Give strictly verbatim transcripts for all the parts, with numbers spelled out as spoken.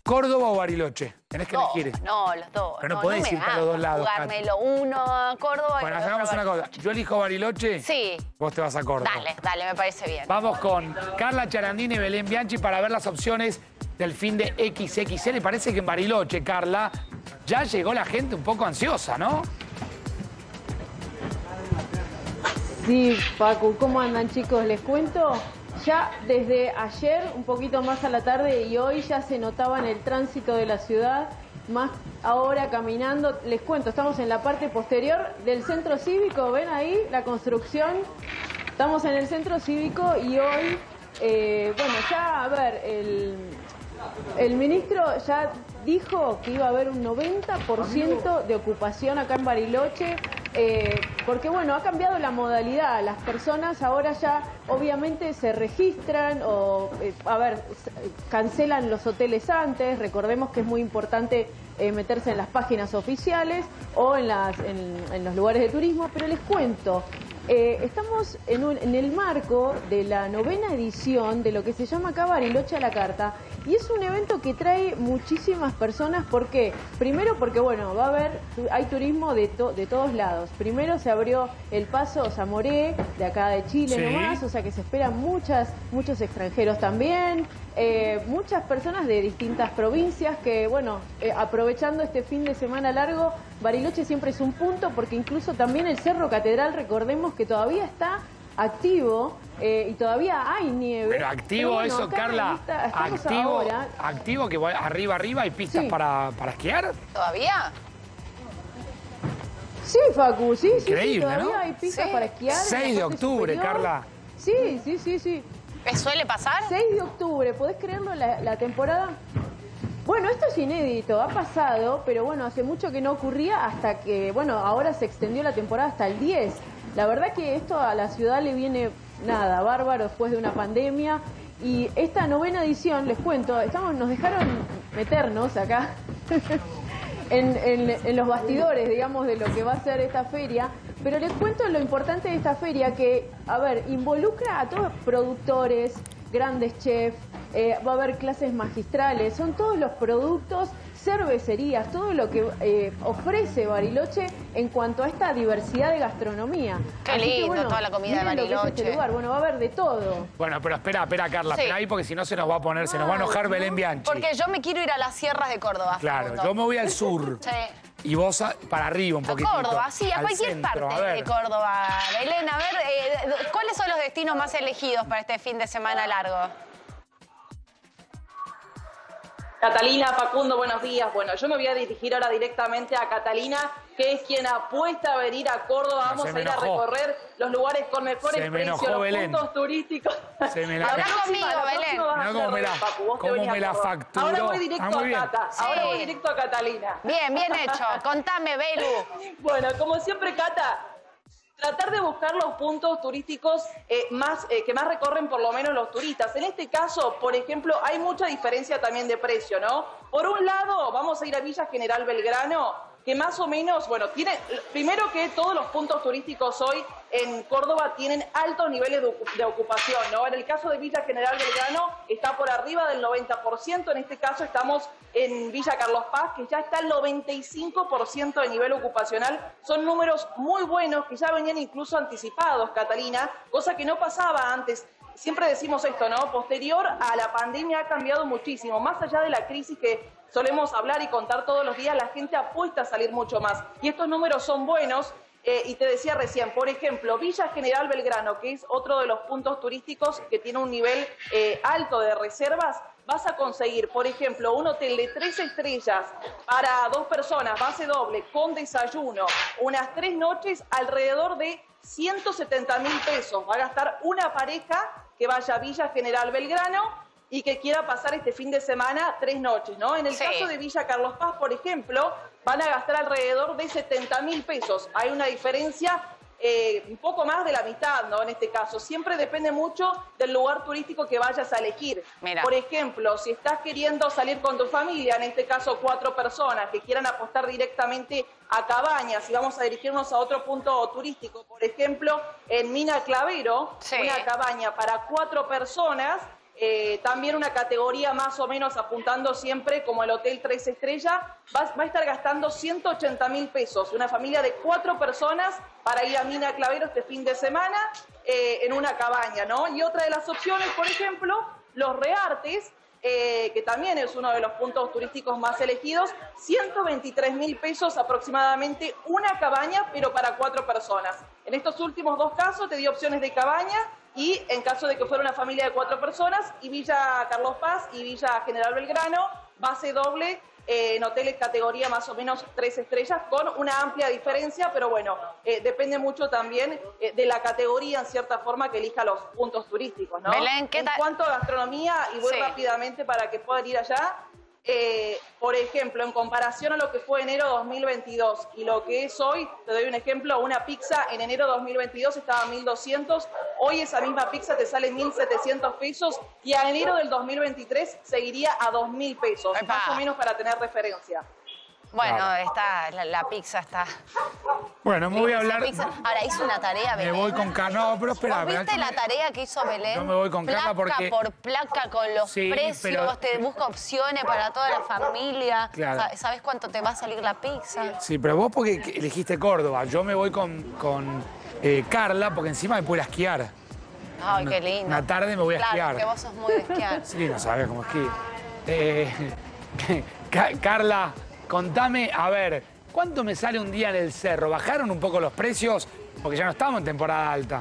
¿Córdoba o Bariloche? Tenés que No, elegir. no, los dos. Pero no, no podés no ir para los dos lados. Jugármelo uno a Córdoba Bueno, y otro hagamos a una cosa. Bariloche. Yo elijo Bariloche. Sí. Vos te vas a Córdoba. Dale, dale, me parece bien. Vamos con Carla Charandini y Belén Bianchi para ver las opciones del fin de equis equis ele. Parece que en Bariloche, Carla, ya llegó la gente un poco ansiosa, ¿no? Sí, Pacu, ¿cómo andan, chicos? Les cuento, ya desde ayer, un poquito más a la tarde y hoy ya se notaba en el tránsito de la ciudad, más ahora caminando. Les cuento, estamos en la parte posterior del centro cívico, ¿ven ahí la construcción? Estamos en el centro cívico y hoy, eh, bueno, ya, a ver, el, el ministro ya dijo que iba a haber un noventa por ciento de ocupación acá en Bariloche. Eh, porque bueno, ha cambiado la modalidad, las personas ahora ya obviamente se registran o, eh, a ver, cancelan los hoteles antes, recordemos que es muy importante eh, meterse en las páginas oficiales o en, las, en, en los lugares de turismo, pero les cuento, eh, estamos en, un, en el marco de la novena edición de lo que se llama acá Bariloche a la Carta, y es un evento que trae muchísimas personas. ¿Por qué? Primero porque, bueno, va a haber, hay turismo de, to, de todos lados. Primero se abrió el paso Zamoré, de acá de Chile, sí, nomás, o sea que se esperan muchas, muchos extranjeros también, eh, muchas personas de distintas provincias que, bueno, eh, aprovechando este fin de semana largo, Bariloche siempre es un punto, porque incluso también el Cerro Catedral, recordemos que todavía está activo eh, y todavía hay nieve. Pero activo, pero bueno, eso, Carla, esta, activo, ahora... activo que arriba, arriba hay pistas, sí, para, para esquiar. ¿Todavía? Sí, Facu, sí, increíble, sí, sí, todavía ¿no? hay pistas, sí, para esquiar. seis de octubre, superior. Carla. Sí, sí, sí, sí. ¿Suele pasar? seis de octubre, ¿podés creerlo la, la temporada? Bueno, esto es inédito, ha pasado, pero bueno, hace mucho que no ocurría hasta que, bueno, ahora se extendió la temporada hasta el diez. La verdad que esto a la ciudad le viene, nada, bárbaro después de una pandemia. Y esta novena edición, les cuento, estamos, nos dejaron meternos acá en, en, en los bastidores, digamos, de lo que va a ser esta feria. Pero les cuento lo importante de esta feria, que, a ver, involucra a todos productores, grandes chefs, eh, va a haber clases magistrales, son todos los productos, cervecerías, todo lo que eh, ofrece Bariloche en cuanto a esta diversidad de gastronomía. Qué Así lindo, que, bueno, toda la comida de Bariloche. Este lugar. Bueno, va a haber de todo. Bueno, pero espera, espera, Carla, sí, espera ahí porque si no se nos va a poner, se nos va a enojar, ¿no?, Belén Bianchi. Porque yo me quiero ir a las sierras de Córdoba. Claro, yo me voy al sur. Sí. Y vos a, para arriba un poquito. A Córdoba, sí, a cualquier centro, parte a de Córdoba. Belén, a ver, eh, ¿cuáles son los destinos más elegidos para este fin de semana largo? Catalina, Facundo, buenos días. Bueno, yo me voy a dirigir ahora directamente a Catalina, que es quien apuesta a venir a Córdoba. Vamos a ir a recorrer los lugares con mejores precios, los Belén. puntos turísticos. Se me la... Habla conmigo, Belén. No, cómo me la, cómo me la facturó. Ahora voy directo ah, a Cata. Sí. Ahora voy directo a Catalina. Bien, bien hecho. Contame, Belu. Bueno, como siempre, Cata, tratar de buscar los puntos turísticos eh, más, eh, que más recorren por lo menos los turistas. En este caso, por ejemplo, hay mucha diferencia también de precio, ¿no? Por un lado, vamos a ir a Villa General Belgrano, que más o menos, bueno, tiene, primero que todos los puntos turísticos hoy en Córdoba tienen altos niveles de, de ocupación, ¿no? En el caso de Villa General Belgrano está por arriba del noventa por ciento, en este caso estamos en Villa Carlos Paz, que ya está el noventa y cinco por ciento de nivel ocupacional. Son números muy buenos que ya venían incluso anticipados, Catalina, cosa que no pasaba antes. Siempre decimos esto, ¿no? Posterior a la pandemia ha cambiado muchísimo. Más allá de la crisis que solemos hablar y contar todos los días, la gente apuesta a salir mucho más. Y estos números son buenos. Eh, y te decía recién, por ejemplo, Villa General Belgrano, que es otro de los puntos turísticos que tiene un nivel eh, alto de reservas, vas a conseguir, por ejemplo, un hotel de tres estrellas para dos personas, base doble, con desayuno, unas tres noches, alrededor de ciento setenta mil pesos. Va a gastar una pareja que vaya a Villa General Belgrano y que quiera pasar este fin de semana tres noches, ¿no? En el sí. caso de Villa Carlos Paz, por ejemplo, van a gastar alrededor de setenta mil pesos. Hay una diferencia eh, un poco más de la mitad, ¿no? En este caso, siempre depende mucho del lugar turístico que vayas a elegir. Mira. Por ejemplo, si estás queriendo salir con tu familia, en este caso cuatro personas, que quieran apostar directamente a cabañas, y vamos a dirigirnos a otro punto turístico, por ejemplo, en Mina Clavero, sí. una cabaña para cuatro personas, eh, también una categoría más o menos apuntando siempre como el Hotel Tres Estrellas, va, va a estar gastando ciento ochenta mil pesos, una familia de cuatro personas para ir a Mina Clavero este fin de semana eh, en una cabaña, ¿no? Y otra de las opciones, por ejemplo, los Reartes, Eh, que también es uno de los puntos turísticos más elegidos, ciento veintitrés mil pesos aproximadamente una cabaña, pero para cuatro personas. En estos últimos dos casos te di opciones de cabaña y en caso de que fuera una familia de cuatro personas, y Villa Carlos Paz y Villa General Belgrano, base doble eh, en hoteles categoría más o menos tres estrellas, con una amplia diferencia, pero bueno, eh, depende mucho también eh, de la categoría, en cierta forma, que elija los puntos turísticos, ¿no? Belén, ¿qué en tal? cuanto a gastronomía, y voy Sí. rápidamente para que puedan ir allá, eh, por ejemplo, en comparación a lo que fue enero dos mil veintidós y lo que es hoy, te doy un ejemplo, una pizza en enero dos mil veintidós estaba a mil doscientos, hoy esa misma pizza te sale mil setecientos pesos y a enero del dos mil veintitrés seguiría a dos mil pesos, Epa. más o menos para tener referencia. Bueno, Claro. está, la, la pizza está... Bueno, me voy a Esa hablar... pizza- Ahora, hizo una tarea, Me Belén. voy con Carla. No, pero espera. ¿Vos viste espera, la tarea que hizo Belén? Yo me voy con Carla placa porque- por placa, con los Sí, precios, pero- te busca opciones para toda la familia. Claro. Sa- ¿Sabés cuánto te va a salir la pizza? Sí, pero vos porque elegiste Córdoba. Yo me voy con, con eh, Carla porque encima me puedo ir a esquiar. Ay, Una- qué lindo. una tarde me voy a claro, esquiar. Porque vos sos muy de esquiar. Sí, no sabes cómo esquí. Eh, Ca- Carla, contame, a ver, ¿cuánto me sale un día en el cerro? ¿Bajaron un poco los precios? Porque ya no estamos en temporada alta.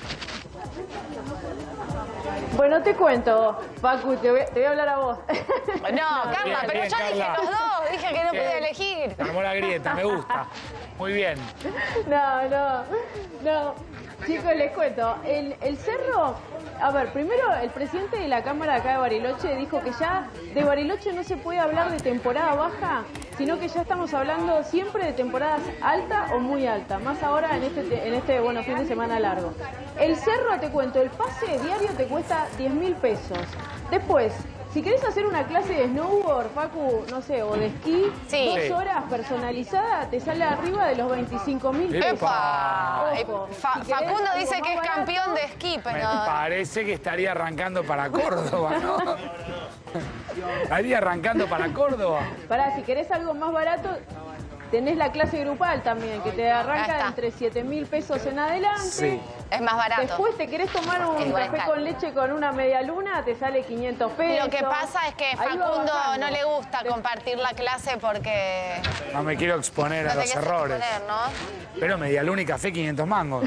Bueno, te cuento, Facu, te voy, te voy a hablar a vos. No, Carla, Bien, pero bien, yo dije Carla. los dos, dije que no Bien. podía elegir. Se armó la grieta, me gusta. Muy bien. No, no, no. Chicos, les cuento. El, el cerro, a ver, primero el presidente de la Cámara acá de Bariloche dijo que ya de Bariloche no se puede hablar de temporada baja, sino que ya estamos hablando siempre de temporadas alta o muy alta, más ahora en este, te- en este bueno, fin de semana largo. El cerro, te cuento, el pase diario te cuesta diez mil pesos. Después, si querés hacer una clase de snowboard, Facu, no sé, o de esquí, Sí. dos Sí. horas personalizada, te sale arriba de los veinticinco mil pesos. ¡Epa! Ojo, Eh, Fa- si querés Facundo algo dice más que es barato, campeón de esquí, Me pero... parece que estaría arrancando para Córdoba, ¿no? Estaría arrancando para Córdoba. Pará, si querés algo más barato, tenés la clase grupal también, que te Ahí arranca está. entre siete mil pesos en adelante. Sí. Es más barato. Después te querés tomar un Igual café está. con leche con una media luna, te sale quinientos pesos. Lo que pasa es que Ahí va Facundo bajando. no le gusta De- compartir la clase porque No me quiero exponer no a te los quieres errores. exponer, ¿no? Pero medialuna y café, quinientos mangos.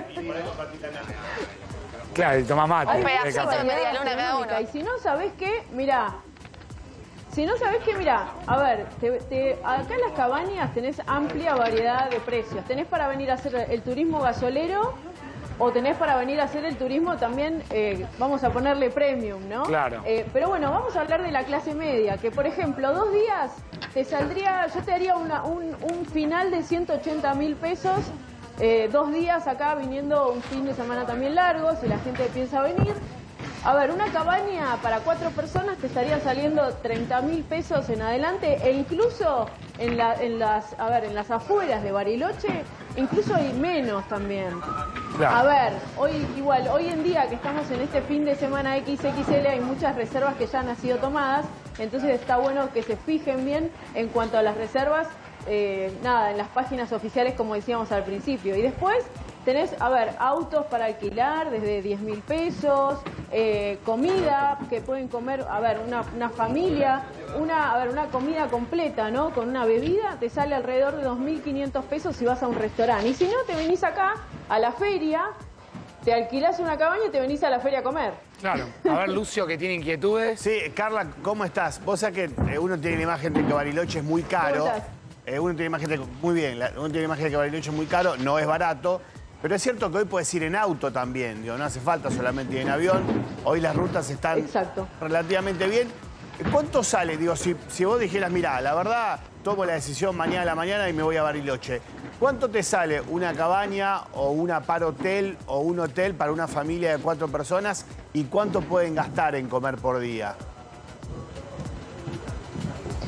Claro, y toma mate. Hay de pedacito café. de media luna cada uno. Y si no, ¿sabés qué? Mirá. Si no sabés qué, mirá, a ver, te- te- acá en las cabañas tenés amplia variedad de precios. Tenés para venir a hacer el turismo gasolero o tenés para venir a hacer el turismo también, eh, vamos a ponerle premium, ¿no? Claro. Eh, pero bueno, vamos a hablar de la clase media, que por ejemplo, dos días te saldría, yo te haría una- un, un final de ciento ochenta mil pesos, eh, dos días acá viniendo un fin de semana también largo, si la gente piensa venir. A ver, una cabaña para cuatro personas te estaría saliendo treinta mil pesos en adelante e incluso en, la, en, las, a ver, en las afueras de Bariloche, incluso hay menos también. Claro. A ver, hoy igual, hoy en día que estamos en este fin de semana equis equis ele hay muchas reservas que ya han sido tomadas, entonces está bueno que se fijen bien en cuanto a las reservas, eh, nada, en las páginas oficiales como decíamos al principio. Y después tenés, a ver, autos para alquilar desde diez mil pesos, eh, comida que pueden comer, a ver, una, una familia, una, a ver, una comida completa, ¿no? Con una bebida te sale alrededor de dos mil quinientos pesos si vas a un restaurante. Y si no, te venís acá a la feria, te alquilás una cabaña y te venís a la feria a comer. Claro. A ver, Lucio, que tiene inquietudes. Sí, Carla, ¿cómo estás? Vos sabés que eh, uno tiene la imagen de que Bariloche es muy caro. ¿Cómo estás? Eh, uno tiene la imagen de, muy bien, la- uno tiene la imagen de que Bariloche es muy caro, no es barato. Pero es cierto que hoy puedes ir en auto también, digo, no hace falta solamente ir en avión. Hoy las rutas están Exacto. relativamente bien. ¿Cuánto sale? Digo, si, si vos dijeras, mirá, la verdad, tomo la decisión mañana a la mañana y me voy a Bariloche. ¿Cuánto te sale una cabaña o una par hotel o un hotel para una familia de cuatro personas? ¿Y cuánto pueden gastar en comer por día?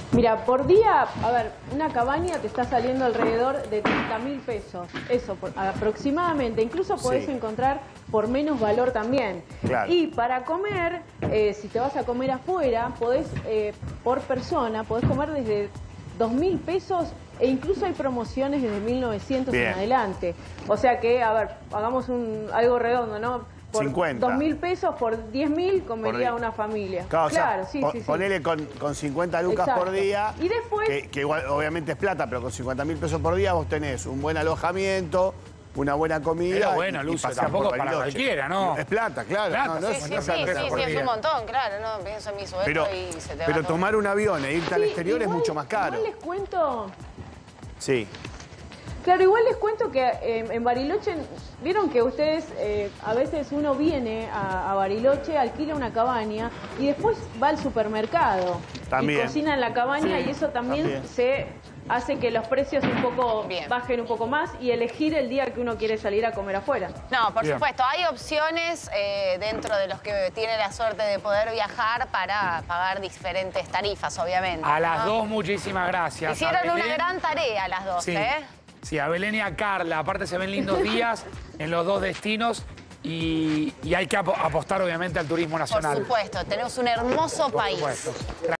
Mira, por día, a ver, una cabaña te está saliendo alrededor de treinta mil pesos. Eso, por, aproximadamente. Incluso podés Sí. encontrar por menos valor también. Claro. Y para comer, eh, si te vas a comer afuera, podés, eh, por persona, podés comer desde dos mil pesos e incluso hay promociones desde mil novecientos Bien. en adelante. O sea que, a ver, hagamos un, algo redondo, ¿no? Por cincuenta. dos mil pesos, por diez mil comería Por una familia. Claro, o sea, claro, sí, po- sí, sí. ponele con, con cincuenta lucas Exacto. por día. Y después- Que, que igual, obviamente es plata, pero con cincuenta mil pesos por día vos tenés un buen alojamiento, una buena comida. Pero bueno, y- y Lucio, pasear tampoco por para Bariloche. cualquiera, ¿no? Es plata, claro. Plata, no, no sí, es- Sí, sí, no es sí, plata sí, por sí, es día. un montón, claro, no, pienso en mi sueldo Pero, y se te va pero todo. tomar un avión e irte al Sí, exterior es igual- mucho más caro. Igual les cuento... Sí. Claro, igual les cuento que eh, en Bariloche, vieron que ustedes, eh, a veces uno viene a, a Bariloche, alquila una cabaña y después va al supermercado También. y cocina en la cabaña Sí, y eso también, también. se hace que los precios un poco Bien. bajen un poco más y elegir el día que uno quiere salir a comer afuera. No, por Bien. supuesto, hay opciones eh, dentro de los que tiene la suerte de poder viajar para pagar diferentes tarifas, obviamente. A las ¿no? dos, muchísimas gracias. Hicieron A una Belén. gran tarea las dos, Sí. ¿eh? Sí, a Belén y a Carla. Aparte se ven lindos días en los dos destinos y, y hay que apo- apostar obviamente al turismo Por nacional. supuesto, tenemos un hermoso Por país. supuesto.